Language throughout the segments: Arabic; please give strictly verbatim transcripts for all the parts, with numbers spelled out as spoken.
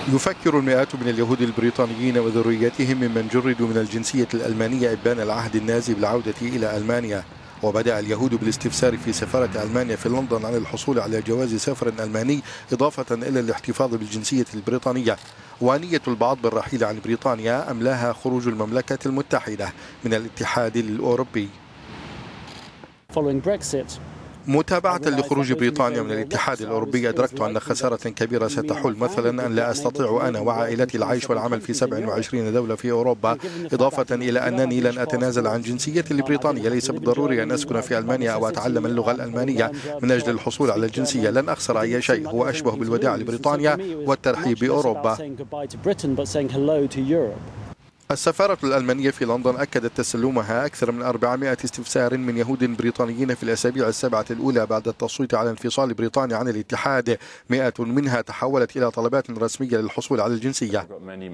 يفكر المئات من اليهود البريطانيين وذريتهم ممن جردوا من الجنسية الألمانية إبان العهد النازي بالعودة إلى ألمانيا. وبدأ اليهود بالاستفسار في سفارة ألمانيا في لندن عن الحصول على جواز سفر ألماني إضافة إلى الاحتفاظ بالجنسية البريطانية. ونية البعض بالرحيل عن بريطانيا أملاها خروج المملكة المتحدة من الاتحاد الأوروبي. متابعة لخروج بريطانيا من الاتحاد الأوروبي أدركت أن خسارة كبيرة ستحل، مثلا أن لا أستطيع أنا وعائلتي العيش والعمل في سبع وعشرين دولة في أوروبا، إضافة إلى أنني لن أتنازل عن جنسيتي البريطانية. ليس بالضروري أن أسكن في ألمانيا أو أتعلم اللغة الألمانية من أجل الحصول على الجنسية. لن أخسر أي شيء، هو أشبه بالوداع لبريطانيا والترحيب بأوروبا. السفارة الألمانية في لندن أكدت تسلمها أكثر من أربعمائة استفسار من يهود بريطانيين في الأسابيع السبعة الأولى بعد التصويت على انفصال بريطانيا عن الاتحاد. مئة منها تحولت إلى طلبات رسمية للحصول على الجنسية.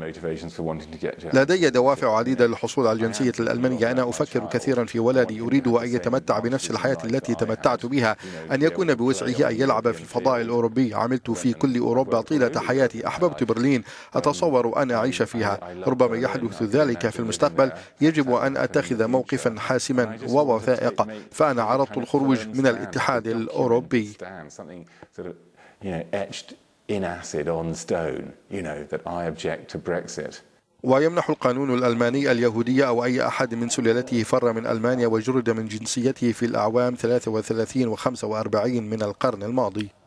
لدي دوافع عديدة للحصول على الجنسية الألمانية. أنا أفكر كثيرا في ولدي، أريده أن يتمتع بنفس الحياة التي تمتعت بها، أن يكون بوسعه أن يلعب في الفضاء الأوروبي. عملت في كل أوروبا طيلة حياتي، أحببت برلين، أتصور أن أعيش فيها. ربما يحدث ذلك في المستقبل. يجب أن أتخذ موقفا حاسما ووثائق، فأنا عرضت الخروج من الاتحاد الأوروبي. ويمنح القانون الألماني اليهودية أو أي أحد من سلالته فر من ألمانيا وجرد من جنسيته في الأعوام ثلاثة وثلاثين وخمسة وأربعين من القرن الماضي.